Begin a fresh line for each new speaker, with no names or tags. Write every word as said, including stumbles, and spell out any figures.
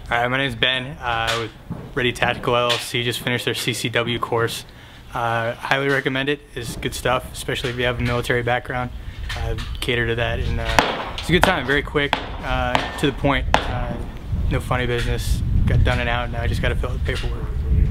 Alright, my name is Ben uh, with Ready Tactical L L C. Just finished their C C W course. Uh, highly recommend it. It's good stuff, especially if you have a military background. Uh, cater to that, and uh, it's a good time. Very quick, uh, to the point. Uh, no funny business. Got done and out. Now I just got to fill out the paperwork.